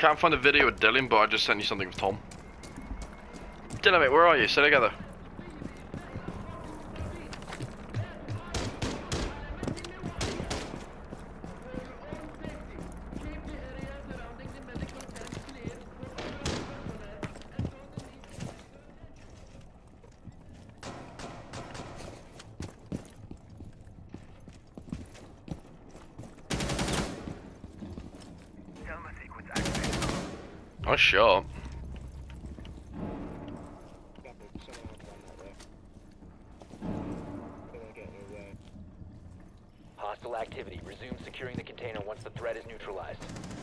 can't find a video of Dylan, but I just sent you something with Tom. Dylan, mate, where are you? Stay together. Nice shot. Hostile activity. Resume securing the container once the threat is neutralized.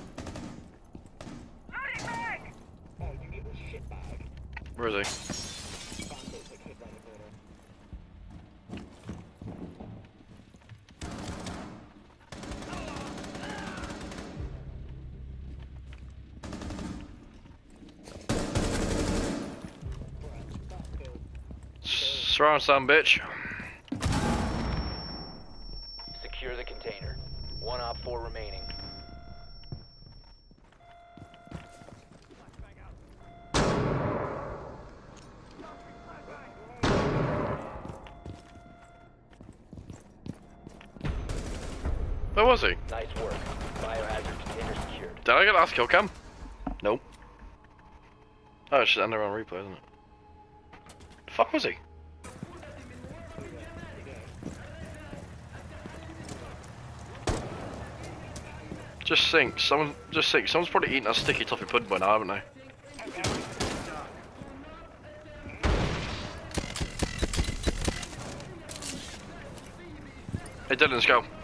Loading mag! Oh, you little shitbag. Where is he? Bandits that hid round the corner. Surround some bitch. Secure the container. One Op 4 remaining. Where was he? Nice work. Biohazard container secured. Did I get last kill cam? Nope. Oh, it's just under on replay, isn't it? The fuck was he? Just think, someone's probably eating a sticky toffee pudding by now, haven't they? Hey Dylan, let's go.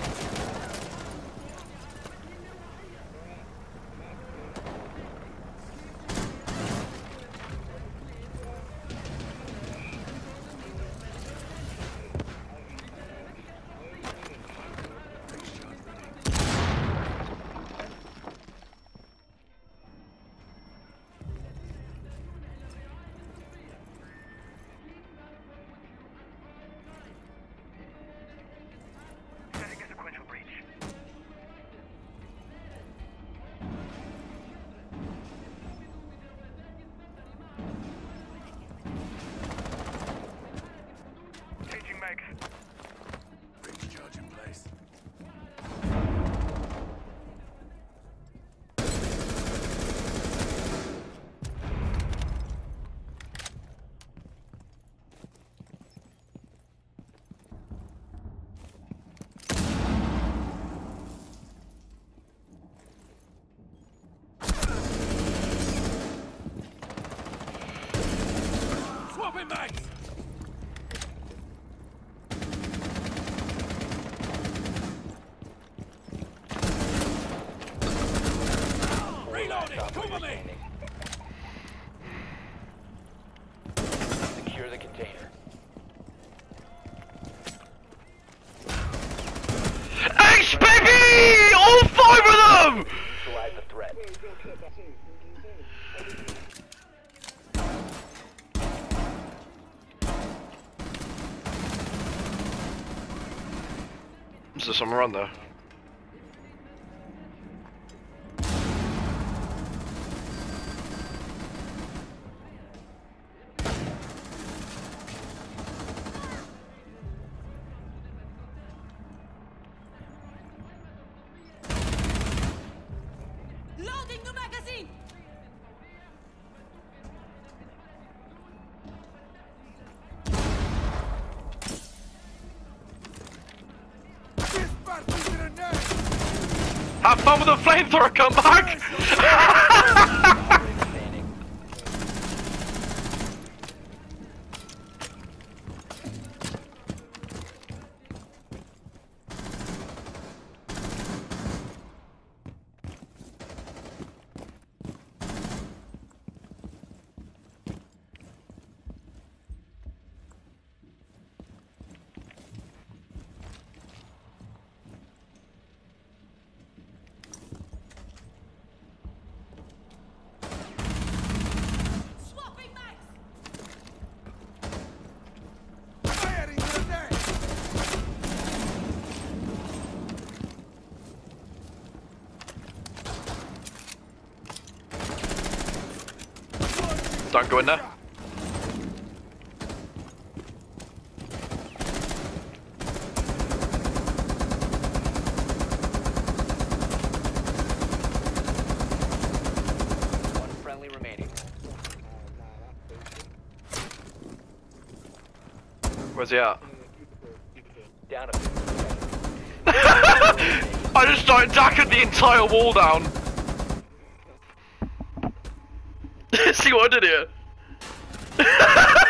Setting a sequential breach. Changing mags. Breach charge in place. Swapping mags! Reloading! Cover me! Secure the container. Ace baby! All 5 of them! Neutralize the threat. Is there someone around there? Loading new magazine! Have fun with the flamethrower, come back! Standing. Don't go in there. One friendly remaining. Where's he at? Down a I just started jacking the entire wall down. See what I did here?